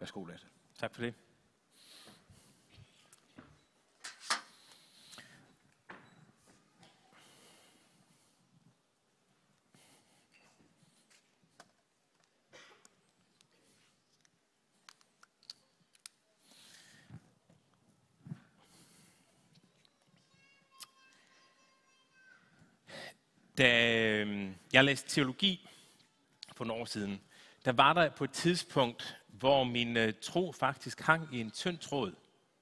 Værsgo, Lasse. Tak for det. Da jeg læste teologi for nogle år siden, der var der på et tidspunkt, hvor min tro faktisk hang i en tynd tråd.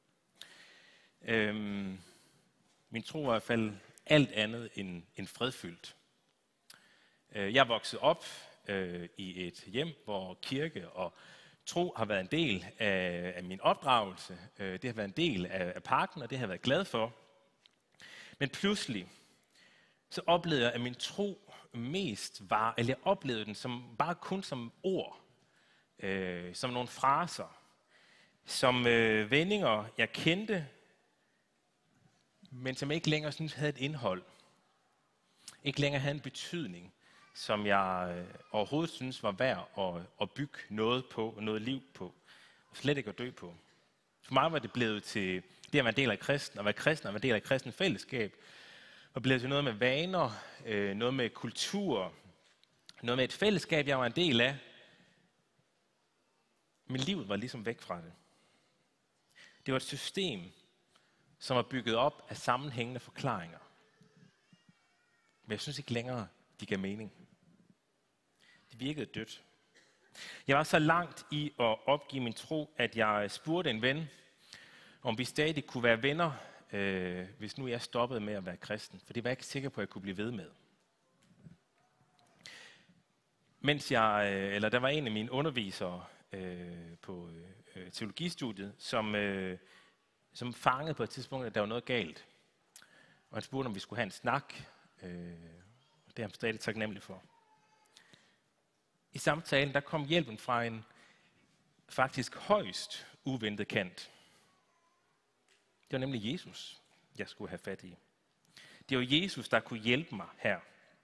Min tro var i hvert fald alt andet end fredfyldt. Jeg voksede op i et hjem, hvor kirke og tro har været en del af min opdragelse. Det har været en del af pakken, og det har jeg været glad for. Men pludselig så oplevede jeg, at min tro mest var, eller jeg oplevede den som bare kun som ord, som nogle fraser, som vendinger, jeg kendte, men som jeg ikke længere synes havde et indhold. Ikke længere havde en betydning, som jeg overhovedet synes var værd at bygge noget på, noget liv på, og slet ikke at dø på. For mig var det blevet til det at være en del af kristen, og være kristen og være en del af kristen fællesskab, og blevet til noget med vaner, noget med kultur, noget med et fællesskab, jeg var en del af. Men livet var ligesom væk fra det. Det var et system, som var bygget op af sammenhængende forklaringer. Men jeg synes ikke længere, de gav mening. Det virkede dødt. Jeg var så langt i at opgive min tro, at jeg spurgte en ven, om vi stadig kunne være venner, hvis nu jeg stoppede med at være kristen. For det var jeg ikke sikker på, at jeg kunne blive ved med. Der var en af mine undervisere på teologistudiet, som fangede på et tidspunkt, at der var noget galt. Og han spurgte, om vi skulle have en snak. Og det er han stadig taknemmelig for. I samtalen, der kom hjælpen fra en faktisk højst uventet kant. Det var nemlig Jesus, jeg skulle have fat i. Det var Jesus, der kunne hjælpe mig her.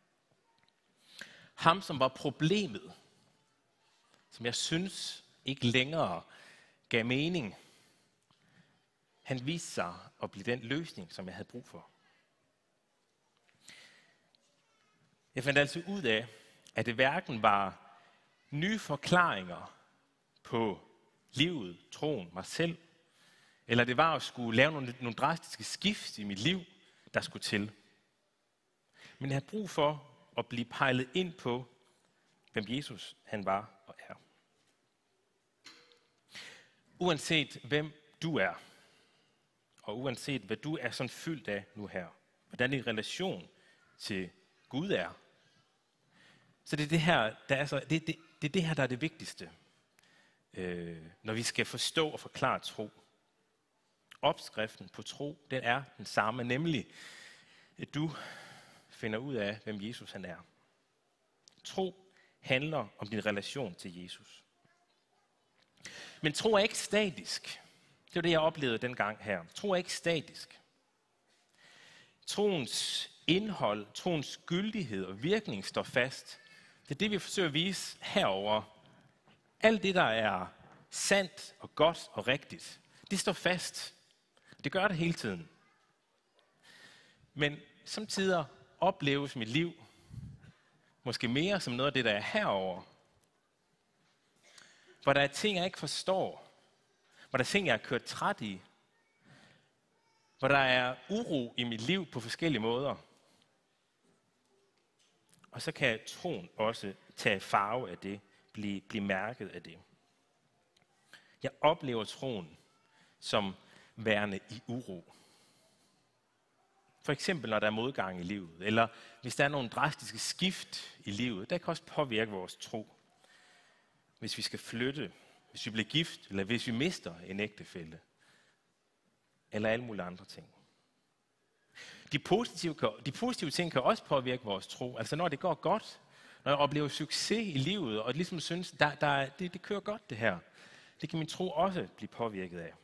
Ham, som var problemet, som jeg synes ikke længere gav mening. Han viste sig at blive den løsning, som jeg havde brug for. Jeg fandt altså ud af, at det hverken var nye forklaringer på livet, troen, mig selv, eller det var at skulle lave nogle drastiske skift i mit liv, der skulle til. Men jeg havde brug for at blive pejlet ind på, hvem Jesus han var og er. Uanset hvem du er, og uanset hvad du er sådan fyldt af nu her, hvordan din relation til Gud er, så det er det her, det er det her, der er det vigtigste, når vi skal forstå og forklare tro. Opskriften på tro, den er den samme, nemlig at du finder ud af, hvem Jesus han er. Tro handler om din relation til Jesus. Men tro er ikke statisk. Det var det, jeg oplevede dengang her. Tro er ikke statisk. Troens indhold, troens gyldighed og virkning står fast. Det er det, vi forsøger at vise herover. Alt det, der er sandt og godt og rigtigt, det står fast. Det gør det hele tiden. Men samtidig opleves mit liv måske mere som noget af det, der er herover. Hvor der er ting, jeg ikke forstår. Hvor der er ting, jeg er kørt træt i. Hvor der er uro i mit liv på forskellige måder. Og så kan troen også tage farve af det, blive mærket af det. Jeg oplever troen som værende i uro. For eksempel når der er modgang i livet, eller hvis der er nogle drastiske skift i livet, der kan også påvirke vores tro. Hvis vi skal flytte, hvis vi bliver gift, eller hvis vi mister en ægtefælle, eller alle mulige andre ting. De positive ting kan også påvirke vores tro. Altså når det går godt, når jeg oplever succes i livet, og ligesom synes, det kører godt det her, det kan min tro også blive påvirket af.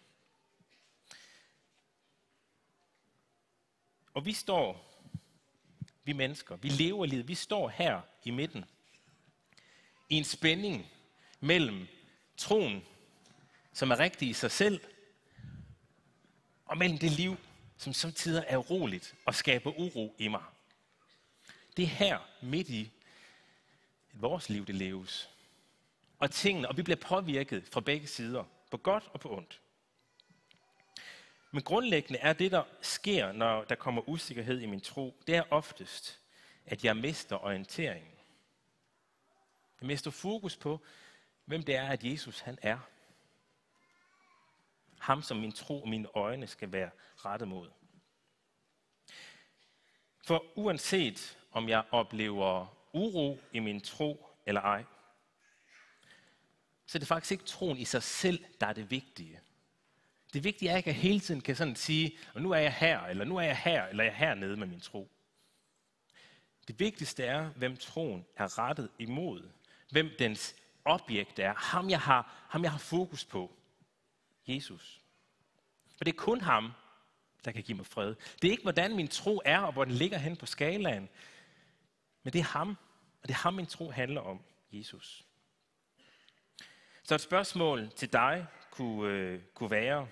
Og vi mennesker, vi lever livet, vi står her i midten, i en spænding mellem troen som er rigtig i sig selv, og mellem det liv, som samtidig er uroligt og skaber uro i mig. Det er her, midt i vores liv, det leves. Og vi bliver påvirket fra begge sider, på godt og på ondt. Men grundlæggende er det, der sker, når der kommer usikkerhed i min tro, det er oftest, at jeg mister orienteringen. Jeg mister fokus på, hvem det er, at Jesus han er. Ham, som min tro og mine øjne skal være rettet mod. For uanset om jeg oplever uro i min tro eller ej, så er det faktisk ikke troen i sig selv, der er det vigtige. Det vigtige er ikke, at jeg hele tiden kan sådan sige, og nu er jeg her, eller nu er jeg her, eller jeg er hernede med min tro. Det vigtigste er, hvem troen er rettet imod. Hvem dens objekt er. Ham jeg har fokus på. Jesus. For det er kun ham, der kan give mig fred. Det er ikke, hvordan min tro er, og hvor den ligger hen på skalaen. Men det er ham, og det er ham, min tro handler om. Jesus. Så et spørgsmål til dig kunne være,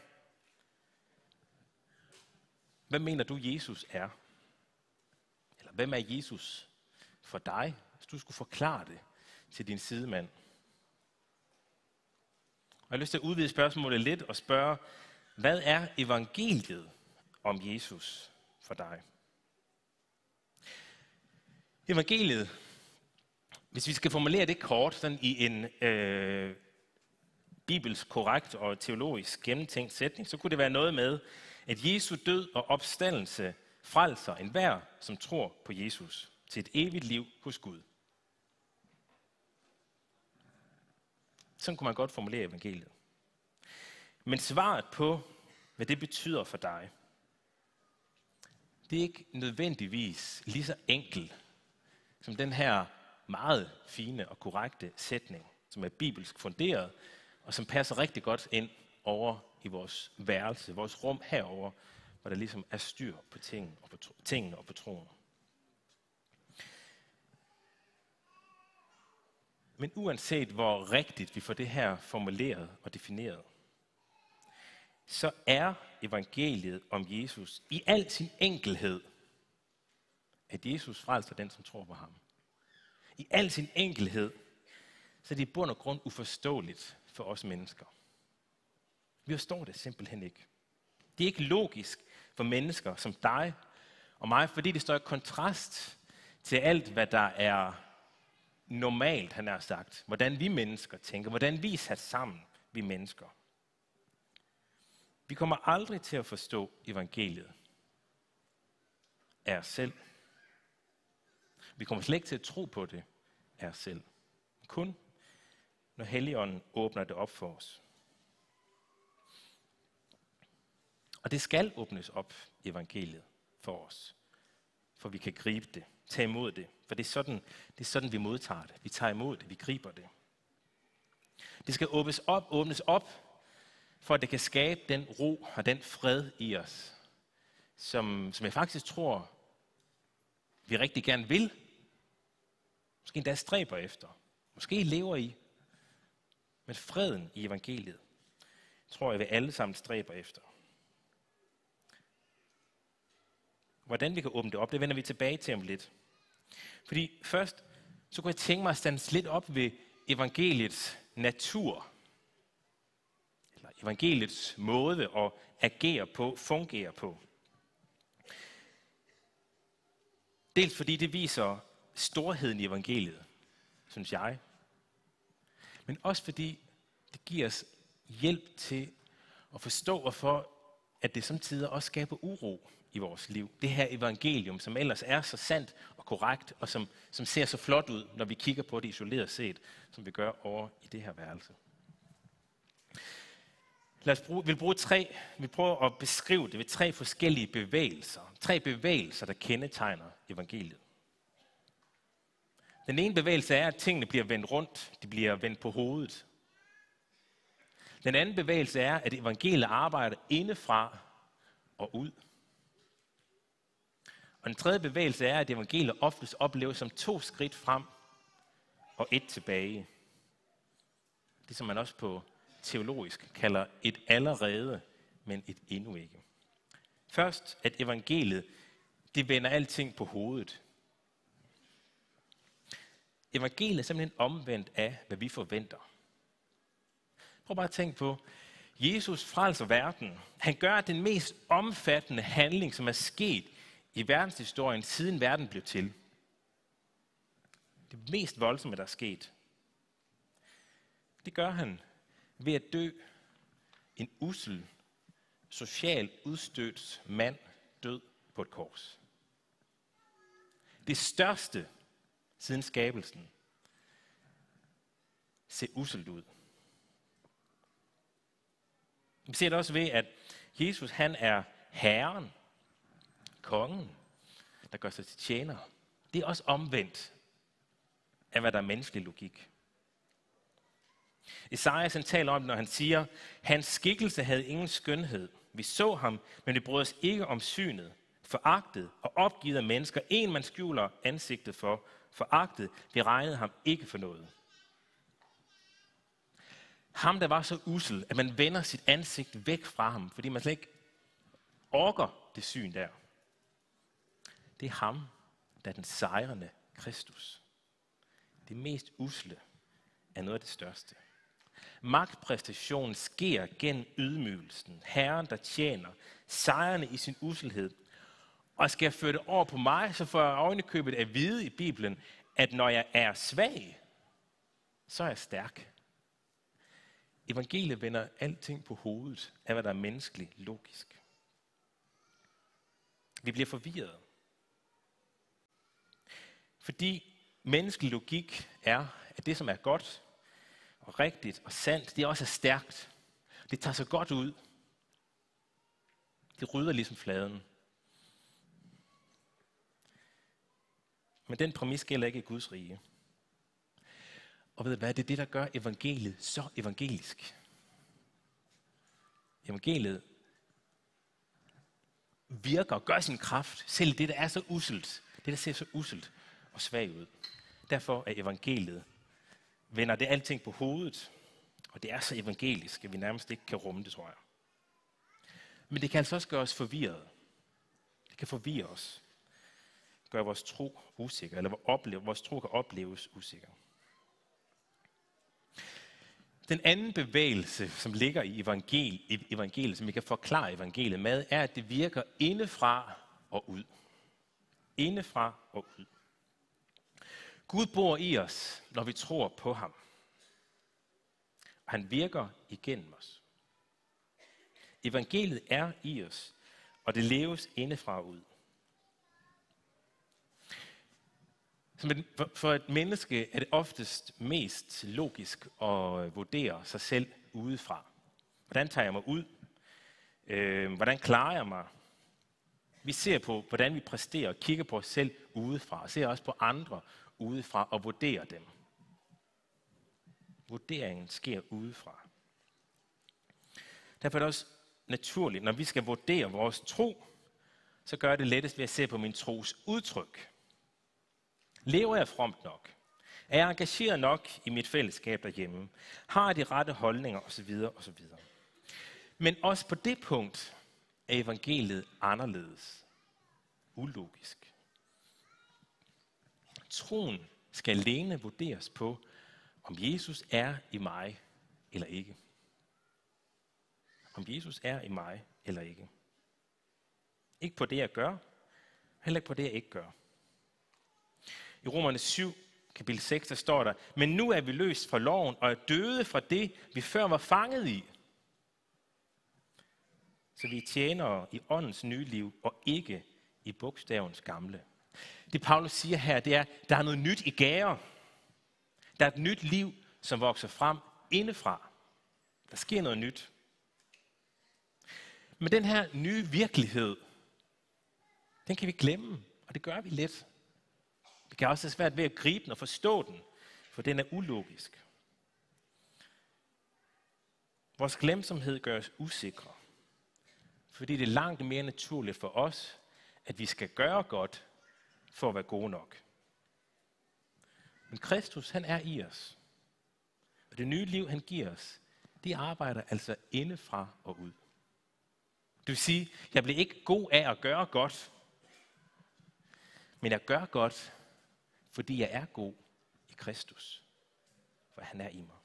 hvad mener du, Jesus er? Eller hvem er Jesus for dig, hvis du skulle forklare det til din sidemand? Og jeg har lyst til at udvide spørgsmålet lidt og spørge, hvad er evangeliet om Jesus for dig? Evangeliet, hvis vi skal formulere det kort, sådan i en bibelsk korrekt og teologisk gennemtænkt sætning, så kunne det være noget med, at Jesu død og opstandelse frelser enhver, som tror på Jesus, til et evigt liv hos Gud. Sådan kunne man godt formulere evangeliet. Men svaret på, hvad det betyder for dig, det er ikke nødvendigvis lige så enkelt som den her meget fine og korrekte sætning, som er bibelsk funderet, og som passer rigtig godt ind over i vores værelse, vores rum herover, hvor der ligesom er styr på tingene og på troen. Men uanset hvor rigtigt vi får det her formuleret og defineret, så er evangeliet om Jesus i al sin enkelhed, at Jesus frelser den, som tror på ham. I al sin enkelhed, så er det i bund og grund uforståeligt for os mennesker. Vi forstår det simpelthen ikke. Det er ikke logisk for mennesker som dig og mig, fordi det står i kontrast til alt, hvad der er normalt, han har sagt. Hvordan vi mennesker tænker, hvordan vi er sat sammen, vi mennesker. Vi kommer aldrig til at forstå evangeliet af os selv. Vi kommer slet ikke til at tro på det af os selv. Kun når Helligånden åbner det op for os. Og det skal åbnes op, evangeliet, for os. For vi kan gribe det, tage imod det. For det er sådan, vi modtager det. Vi tager imod det, vi griber det. Det skal åbnes op, for at det kan skabe den ro og den fred i os, som jeg faktisk tror, vi rigtig gerne vil. Måske endda stræber efter. Måske lever i. Men freden i evangeliet, tror jeg, vi alle sammen stræber efter. Hvordan vi kan åbne det op, det vender vi tilbage til om lidt. Fordi først, så kunne jeg tænke mig at stands lidt op ved evangeliets natur. Eller evangeliets måde at agere på, fungere på. Dels fordi det viser storheden i evangeliet, synes jeg. Men også fordi det giver os hjælp til at forstå, hvorfor at det samtidig også skaber uro i vores liv. Det her evangelium, som ellers er så sandt og korrekt, og som ser så flot ud, når vi kigger på det isoleret set, som vi gør over i det her værelse. Vi prøver at beskrive det ved 3 forskellige bevægelser. 3 bevægelser, der kendetegner evangeliet. Den ene bevægelse er, at tingene bliver vendt rundt. De bliver vendt på hovedet. Den anden bevægelse er, at evangeliet arbejder indefra og ud. Og den tredje bevægelse er, at evangeliet oftest opleves som 2 skridt frem og 1 tilbage. Det som man også på teologisk kalder et allerede, men et endnu ikke. Først, at evangeliet, det vender alting på hovedet. Evangeliet er simpelthen omvendt af, hvad vi forventer. Prøv bare at tænke på, Jesus frelser verden. Han gør den mest omfattende handling, som er sket i verdenshistorien, siden verden blev til. Det mest voldsomme, der er sket. Det gør han ved at dø en ussel, socialt udstødt mand død på et kors. Det største siden skabelsen ser usselt ud. Vi ser det også ved, at Jesus han er herren, kongen, der gør sig til tjener. Det er også omvendt af, hvad der er menneskelig logik. Esajas han taler om det, når han siger, hans skikkelse havde ingen skønhed. Vi så ham, men vi brød os ikke om synet. Foragtet og opgivet af mennesker. En man skjuler ansigtet for. Foragtet, vi regnede ham ikke for noget. Ham, der var så ussel, at man vender sit ansigt væk fra ham, fordi man slet ikke orker det syn der. Det er ham, der er den sejrende Kristus. Det mest usle er noget af det største. Magtpræstationen sker gennem ydmygelsen. Herren, der tjener, sejrende i sin usselhed. Og skal jeg føre det over på mig, så får jeg ovenikøbet at vide i Bibelen, at når jeg er svag, så er jeg stærk. Evangeliet vender alting på hovedet af, hvad der er menneskeligt logisk. Vi bliver forvirret. Fordi menneskelig logik er, at det, som er godt og rigtigt og sandt, det også er stærkt. Det tager så godt ud. Det rydder ligesom fladen. Men den præmis gælder ikke i Guds rige. Og ved hvad, det er det, der gør evangeliet så evangelisk. Evangeliet virker og gør sin kraft, selv det, der er så usselt. Det, der ser så usselt og svagt ud. Derfor er evangeliet, vender det alting på hovedet, og det er så evangelisk, at vi nærmest ikke kan rumme det, tror jeg. Men det kan altså også gøre os forvirret. Det kan forvirre os. Gøre vores tro usikker, eller vores tro kan opleves usikker. Den anden bevægelse, som ligger i evangeliet, som vi kan forklare evangeliet med, er, at det virker indefra og ud. Indefra og ud. Gud bor i os, når vi tror på ham. Og han virker igennem os. Evangeliet er i os, og det leves indefra og ud. For et menneske er det oftest mest logisk at vurdere sig selv udefra. Hvordan tager jeg mig ud? Hvordan klarer jeg mig? Vi ser på, hvordan vi præsterer og kigger på os selv udefra. Og ser også på andre udefra og vurderer dem. Vurderingen sker udefra. Derfor er det også naturligt, når vi skal vurdere vores tro, så gør det lettest ved at se på min tros udtryk. Lever jeg fromt nok? Er jeg engageret nok i mit fællesskab derhjemme? Har jeg de rette holdninger? Osv. osv. Men også på det punkt er evangeliet anderledes. Ulogisk. Troen skal alene vurderes på, om Jesus er i mig eller ikke. Om Jesus er i mig eller ikke. Ikke på det, jeg gør, heller ikke på det, jeg ikke gør. I Romerne 7, kapitel 6, der står der, men nu er vi løst fra loven og er døde fra det, vi før var fanget i. Så vi tjener i åndens nye liv og ikke i bogstavens gamle. Det Paulus siger her, det er, der er noget nyt i gære. Der er et nyt liv, som vokser frem indefra. Der sker noget nyt. Men den her nye virkelighed, den kan vi glemme, og det gør vi let. Det kan også være svært ved at gribe den og forstå den, for den er ulogisk. Vores glemsomhed gør os usikre, fordi det er langt mere naturligt for os, at vi skal gøre godt for at være gode nok. Men Kristus, han er i os. Og det nye liv, han giver os, de arbejder altså indefra og ud. Det vil sige, jeg bliver ikke god af at gøre godt, men jeg gør godt, fordi jeg er god i Kristus, for han er i mig.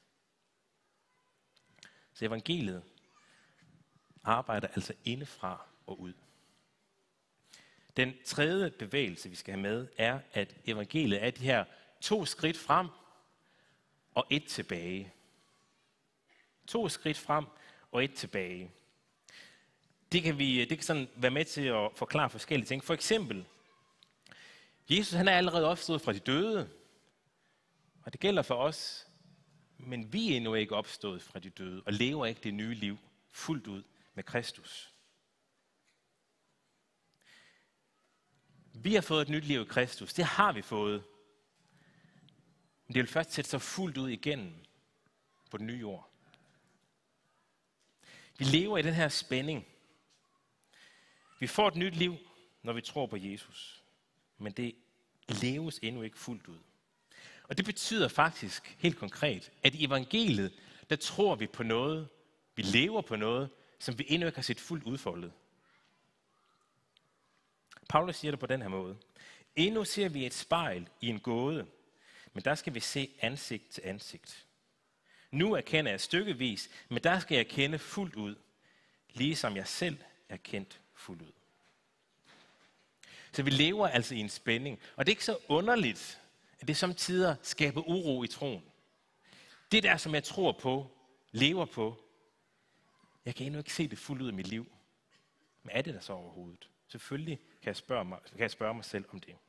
Så evangeliet arbejder altså indefra og ud. Den tredje bevægelse, vi skal have med, er, at evangeliet er de her 2 skridt frem og 1 tilbage. 2 skridt frem og 1 tilbage. Det kan sådan være med til at forklare forskellige ting. For eksempel, Jesus han er allerede opstået fra de døde, og det gælder for os, men vi er endnu ikke opstået fra de døde og lever ikke det nye liv fuldt ud med Kristus. Vi har fået et nyt liv i Kristus. Det har vi fået. Men det vil først sætte sig fuldt ud igennem på den nye jord. Vi lever i den her spænding. Vi får et nyt liv, når vi tror på Jesus. Men det leves endnu ikke fuldt ud. Og det betyder faktisk helt konkret, at i evangeliet, der tror vi på noget, vi lever på noget, som vi endnu ikke har set fuldt udfoldet. Paulus siger det på den her måde. Endnu ser vi et spejl i en gåde, men der skal vi se ansigt til ansigt. Nu erkender jeg stykkevis, men der skal jeg kende fuldt ud, ligesom jeg selv er kendt fuldt ud. Så vi lever altså i en spænding, og det er ikke så underligt, at det samtidig skaber uro i troen. Det der, som jeg tror på, lever på, jeg kan endnu ikke se det fuldt ud i mit liv. Men er det der så overhovedet? Selvfølgelig kan jeg spørge mig selv om det.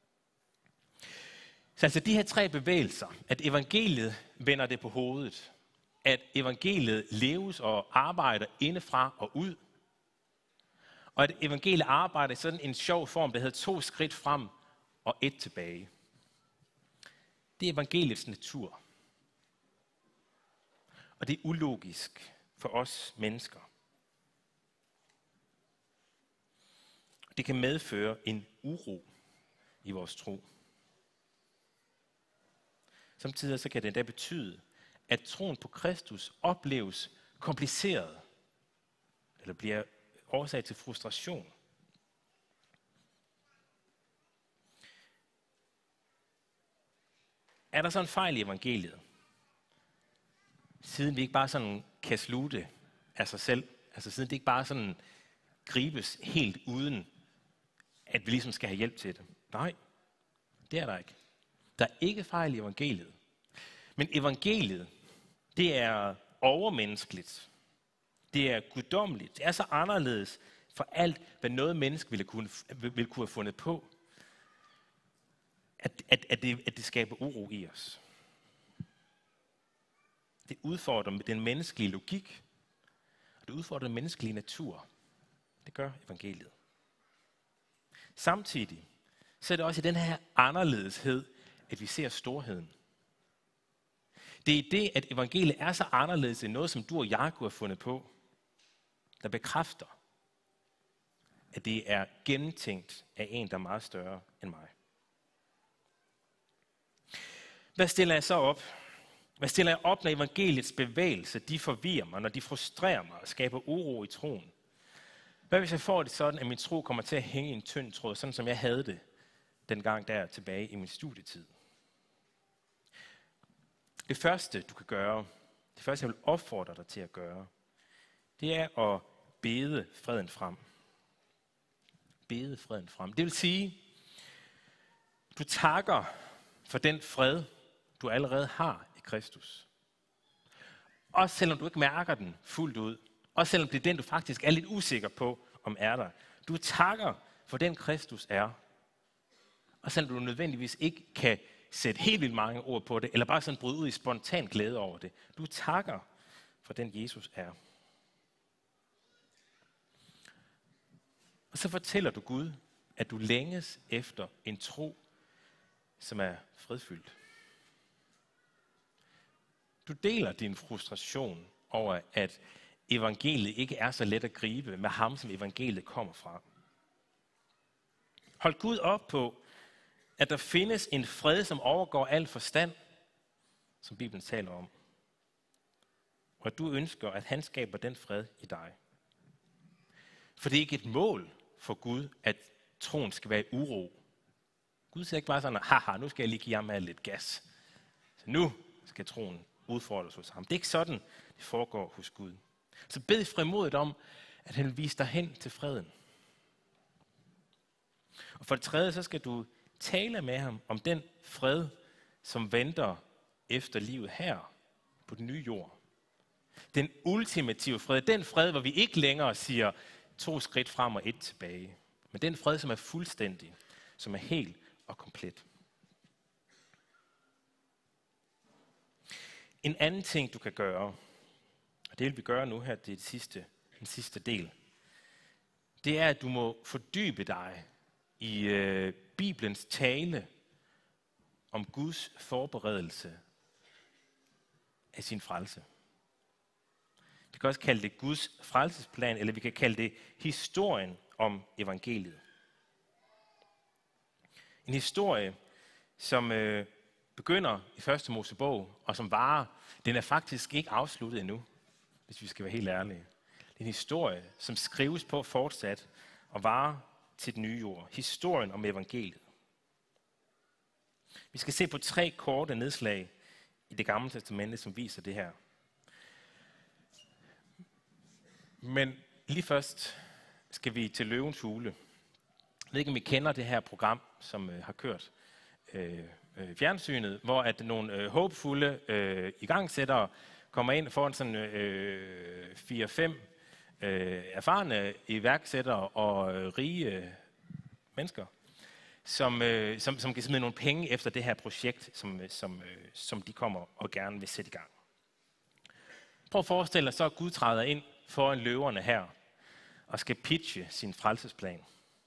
Så altså de her 3 bevægelser, at evangeliet vender det på hovedet, at evangeliet leves og arbejder indefra og ud, og at evangeliet arbejder i sådan en sjov form, der hedder 2 skridt frem og 1 tilbage. Det er evangeliets natur. Og det er ulogisk for os mennesker. Det kan medføre en uro i vores tro. Samtidig så kan det endda betyde, at troen på Kristus opleves kompliceret, eller bliver årsag til frustration. Er der så en fejl i evangeliet? Siden vi ikke bare sådan kan slutte af sig selv, altså siden det ikke bare sådan gribes helt uden, at vi ligesom skal have hjælp til det. Nej, det er der ikke. Der er ikke fejl i evangeliet. Men evangeliet, det er overmenneskeligt. Det er guddommeligt. Det er så anderledes for alt, hvad noget menneske ville kunne have fundet på, at det skaber uro i os. Det udfordrer den menneskelige logik, og det udfordrer den menneskelige natur. Det gør evangeliet. Samtidig så er det også i den her anderledeshed, at vi ser storheden. Det er det, at evangeliet er så anderledes end noget, som du og jeg kunne have fundet på, der bekræfter, at det er gennemtænkt af en, der er meget større end mig. Hvad stiller jeg så op? Hvad stiller jeg op, når evangeliets bevægelse, de forvirrer mig, når de frustrerer mig og skaber uro i troen? Hvad hvis jeg får det sådan, at min tro kommer til at hænge i en tynd tråd, sådan som jeg havde det dengang der tilbage i min studietid? Det første, du kan gøre, det første, jeg vil opfordre dig til at gøre, det er at bede freden frem. Bede freden frem. Det vil sige, du takker for den fred, du allerede har i Kristus. Også selvom du ikke mærker den fuldt ud. Også selvom det er den, du faktisk er lidt usikker på, om er der. Du takker for den Kristus er. Og selvom du nødvendigvis ikke kan sætte helt vildt mange ord på det, eller bare sådan bryde ud i spontan glæde over det. Du takker for den Jesus er. Og så fortæller du Gud, at du længes efter en tro, som er fredfyldt. Du deler din frustration over, at evangeliet ikke er så let at gribe med ham, som evangeliet kommer fra. Hold Gud op på, at der findes en fred, som overgår al forstand, som Bibelen taler om. og at du ønsker, at han skaber den fred i dig. For det er ikke et mål for Gud, at troen skal være i uro. Gud siger ikke bare sådan, haha, nu skal jeg lige give ham lidt gas. Så nu skal troen udfordres hos ham. Det er ikke sådan, det foregår hos Gud. Så bed frimodigt om, at han vil vise dig hen til freden. Og for det tredje, så skal du tale med ham om den fred, som venter efter livet her på den nye jord. Den ultimative fred, den fred, hvor vi ikke længere siger 2 skridt frem og 1 tilbage. Men den fred, som er fuldstændig, som er helt og komplet. En anden ting, du kan gøre, og det vil vi gøre nu her, det er den sidste del, det er, at du må fordybe dig i Bibelens tale om Guds forberedelse af sin frelse. Vi kan også kalde det Guds frelsesplan, eller vi kan kalde det historien om evangeliet. En historie, som begynder i 1. Mosebog, og som varer, den er faktisk ikke afsluttet endnu, hvis vi skal være helt ærlige. Det er en historie, som skrives på fortsat og varer til den nye jord. Historien om evangeliet. Vi skal se på 3 korte nedslag i det gamle testamente, som viser det her. Men lige først skal vi til Løvens Hule. Jeg ved ikke, om I kender det her program, som har kørt fjernsynet, hvor at nogle håbefulde igangsættere kommer ind foran sådan 4-5 erfarne iværksættere og rige mennesker, som kan smide nogle penge efter det her projekt, som de kommer og gerne vil sætte i gang. Prøv at forestille dig så, at Gud træder ind foran løverne her og skal pitche sin frelsesplan.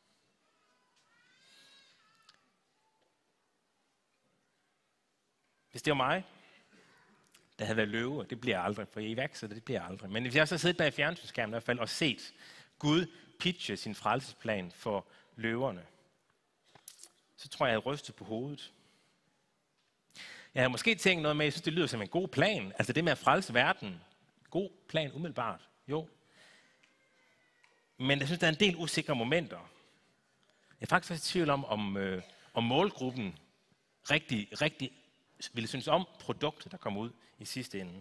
Hvis det var mig, der havde været løve, det bliver jeg aldrig, for jeg iværksætter, det bliver jeg aldrig. Men hvis jeg så sidder bag fjernsynsskærmen i hvert fald og set Gud pitche sin frelsesplan for løverne, så tror jeg, jeg havde rystet på hovedet. Jeg havde måske tænkt noget med, jeg synes, det lyder som en god plan. Altså det med at frelse verden. God plan, umiddelbart. Jo. Men jeg synes, der er en del usikre momenter. Jeg er faktisk i tvivl om målgruppen rigtig ville synes om produktet, der kommer ud i sidste ende.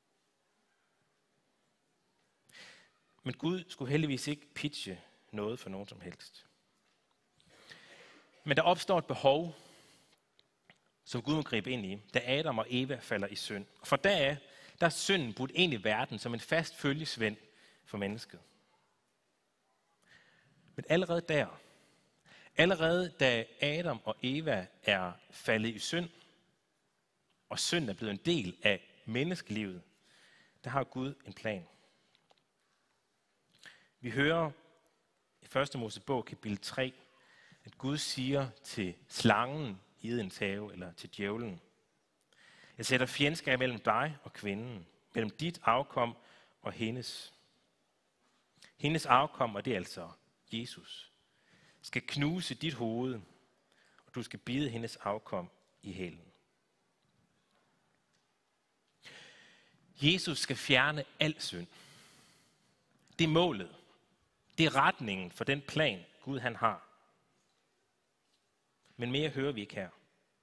Men Gud skulle heldigvis ikke pitche noget for nogen som helst. Men der opstår et behov, som Gud må gribe ind i, da Adam og Eva falder i synd. Og for deraf, der er synden budt ind i verden som en fast følgesvend for mennesket. Men allerede da Adam og Eva er faldet i synd, og synd er blevet en del af menneskelivet, der har Gud en plan. Vi hører i 1. Mosebog kapitel 3, at Gud siger til slangen i Edens have, eller til djævlen: jeg sætter fjendskab mellem dig og kvinden, mellem dit afkom og hendes. Hendes afkom, og det er altså Jesus, skal knuse dit hoved, og du skal bide hendes afkom i hælen. Jesus skal fjerne al synd. Det er målet. Det er retningen for den plan, Gud han har. Men mere hører vi ikke her.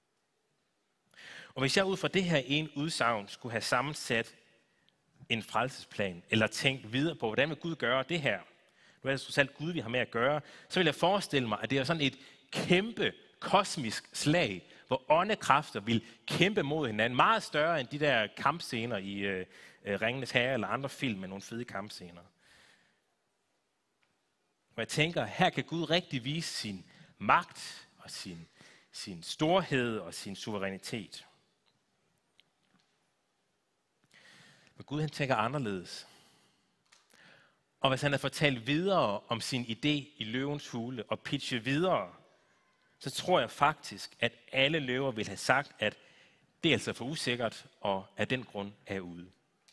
Og hvis jeg ud fra det her ene udsagn skulle have sammensat en frelsesplan, eller tænkt videre på, hvordan vil Gud gøre det her, nu er det trods alt Gud, vi har med at gøre, så vil jeg forestille mig, at det er sådan et kæmpe kosmisk slag, hvor åndekræfter vil kæmpe mod hinanden, meget større end de der kampscener i Ringenes Herre eller andre film med nogle fede kampscener. Og jeg tænker, her kan Gud rigtig vise sin magt og sin storhed og sin suverænitet. Men Gud han tænker anderledes. Og hvis han har fortalt videre om sin idé i Løvens Hule og pitchet videre, så tror jeg faktisk, at alle løver vil have sagt, at det er altså for usikkert, og af den grund er ude.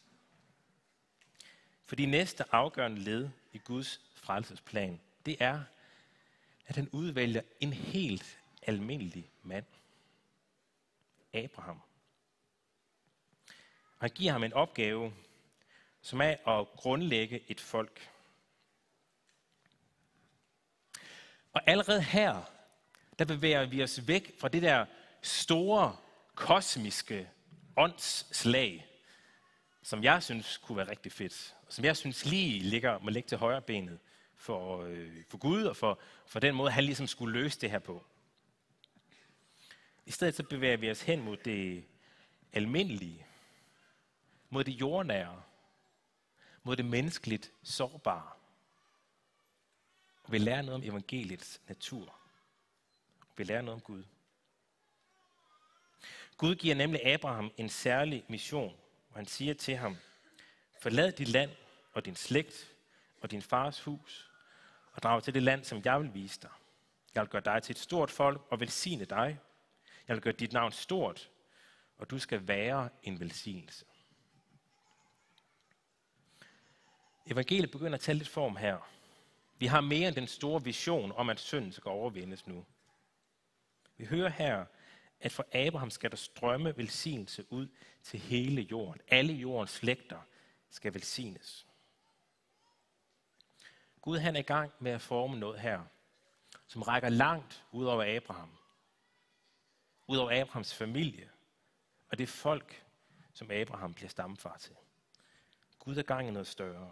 For de næste afgørende led i Guds frelsesplan, det er, at han udvælger en helt almindelig mand. Abraham. Og han giver ham en opgave, som er at grundlægge et folk. Og allerede her, der bevæger vi os væk fra det der store, kosmiske åndsslag, som jeg synes kunne være rigtig fedt, og som jeg synes lige må ligge til højre benet for Gud, og for den måde, han ligesom skulle løse det her på. I stedet så bevæger vi os hen mod det almindelige, mod det jordnære, mod det menneskeligt sårbare. Og vi lærer noget om evangeliets natur. Vi lærer noget om Gud. Gud giver nemlig Abraham en særlig mission, hvor han siger til ham, forlad dit land og din slægt og din fars hus, og drag til det land, som jeg vil vise dig. Jeg vil gøre dig til et stort folk og velsigne dig. Jeg vil gøre dit navn stort, og du skal være en velsignelse. Evangeliet begynder at tage lidt form her. Vi har mere end den store vision om, at synden skal overvindes nu. Vi hører her, at for Abraham skal der strømme velsignelse ud til hele jorden. Alle jordens slægter skal velsignes. Gud han er i gang med at forme noget her, som rækker langt ud over Abraham. Ud over Abrahams familie og det folk, som Abraham bliver stamfar til. Gud er gang i noget større.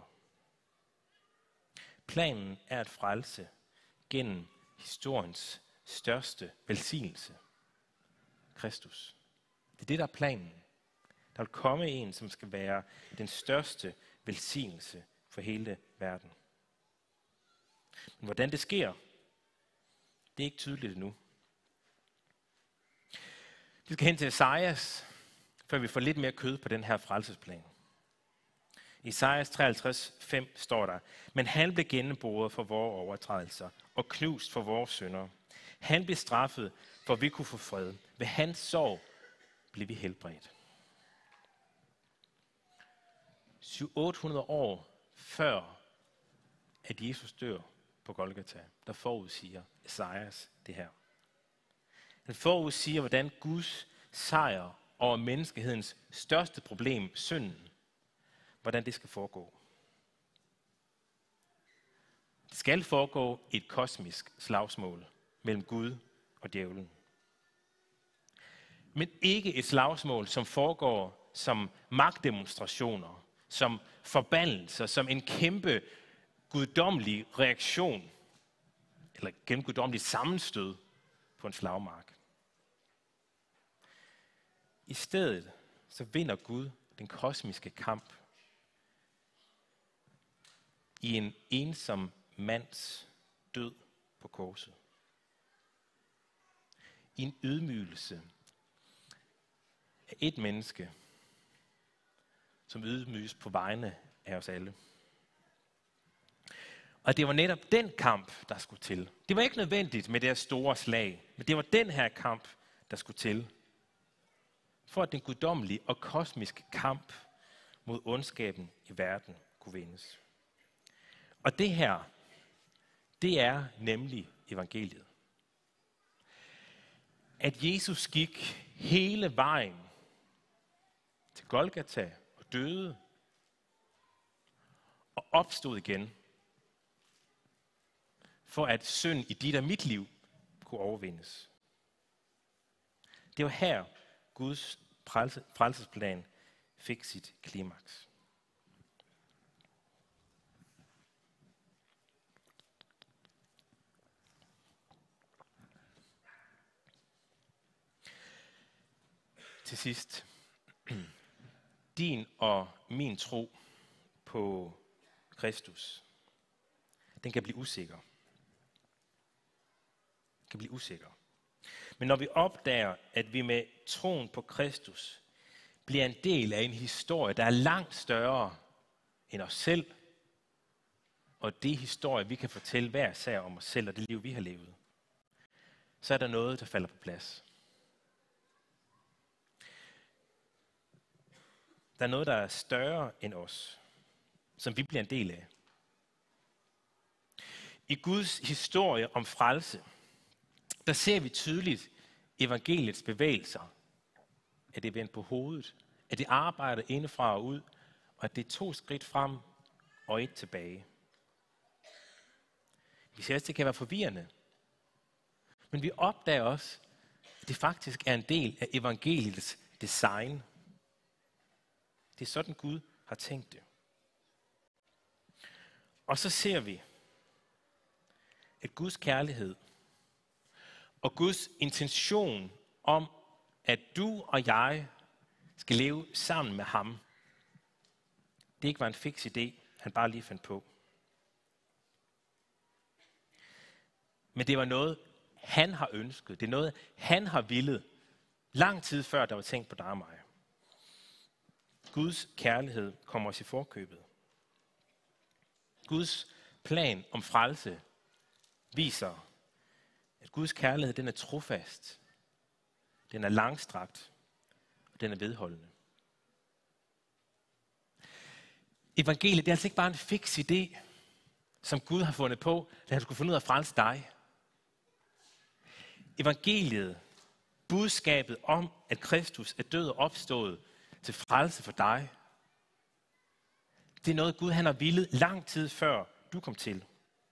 Planen er at frelse gennem historiens største velsignelse. Kristus. Det er det, der er planen. Der vil komme en, som skal være den største velsignelse for hele verden. Men hvordan det sker, det er ikke tydeligt endnu. Vi skal hen til Esajas, før vi får lidt mere kød på den her frelsesplan. I Esajas 53:5 står der, men han blev gennembåret for vores overtrædelser og knust for vores synder. Han blev straffet, for vi kunne få fred. Ved hans sorg blev vi helbredt. 700-800 år før, at Jesus dør på Golgata, der forudsiger Esajas det her. Han forudsiger, hvordan Guds sejr over menneskehedens største problem, synden, hvordan det skal foregå. Det skal foregå i et kosmisk slagsmål mellem Gud og djævlen. Men ikke et slagsmål, som foregår som magtdemonstrationer, som forbandelser, som en kæmpe guddommelig reaktion, eller gennem guddommelig sammenstød på en slagmark. I stedet så vinder Gud den kosmiske kamp i en ensom mands død på korset. I en ydmygelse af et menneske, som ydmyges på vegne af os alle. Og det var netop den kamp, der skulle til. Det var ikke nødvendigt med det her store slag, men det var den her kamp, der skulle til. For at den guddommelige og kosmiske kamp mod ondskaben i verden kunne vindes. Og det her, det er nemlig evangeliet. At Jesus gik hele vejen til Golgata og døde og opstod igen, for at synd i dit og mit liv kunne overvindes. Det var her, Guds frelsesplan fik sit klimaks. Til sidst, din og min tro på Kristus, den kan blive usikker. Kan blive usikker. Men når vi opdager, at vi med troen på Kristus bliver en del af en historie, der er langt større end os selv, og det historie, vi kan fortælle hver især om os selv og det liv, vi har levet, så er der noget, der falder på plads. Der er noget, der er større end os, som vi bliver en del af. I Guds historie om frelse, der ser vi tydeligt evangeliets bevægelser. At det er vendt på hovedet. At det arbejder indefra og ud. og at det er 2 skridt frem og 1 tilbage. Vi siger også, det kan være forvirrende. Men vi opdager også, at det faktisk er en del af evangeliets design. Det er sådan, Gud har tænkt det. Og så ser vi, at Guds kærlighed og Guds intention om, at du og jeg skal leve sammen med ham, det ikke var en fiks idé, han bare lige fandt på. Men det var noget, han har ønsket. Det er noget, han har villet, lang tid før der var tænkt på dig og mig. Guds kærlighed kommer os i forkøbet. Guds plan om frelse viser, at Guds kærlighed, den er trofast, den er langstrakt, og den er vedholdende. Evangeliet, det er altså ikke bare en fiks idé, som Gud har fundet på, da han skulle finde ud af at frelse dig. Evangeliet, budskabet om, at Kristus er død og opstået til frelse for dig, det er noget, Gud han har villet lang tid før du kom til.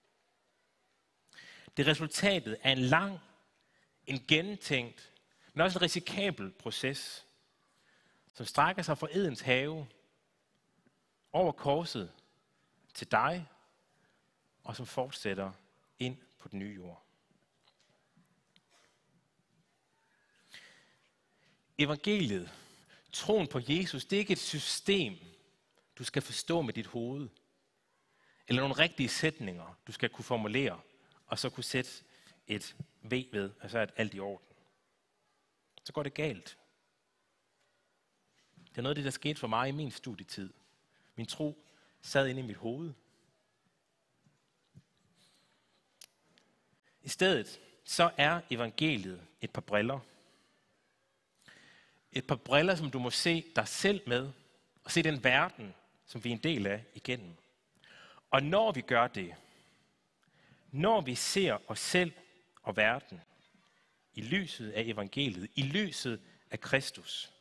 Det er resultatet af en lang, en gennemtænkt, men også en risikabel proces, som strækker sig fra Edens have over korset til dig, og som fortsætter ind på den nye jord. Evangeliet, troen på Jesus, det er ikke et system, du skal forstå med dit hoved, eller nogle rigtige sætninger, du skal kunne formulere, og så kunne sætte et V ved, og så er alt i orden. Så går det galt. Det er noget af det, der skete for mig i min studietid. Min tro sad inde i mit hoved. I stedet så er evangeliet et par briller. Et par briller, som du må se dig selv med, og se den verden, som vi er en del af igennem. Og når vi gør det, når vi ser os selv og verden i lyset af evangeliet, i lyset af Kristus,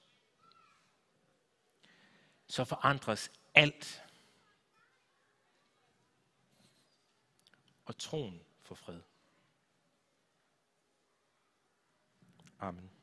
så forandres alt. Og troen får fred. Amen.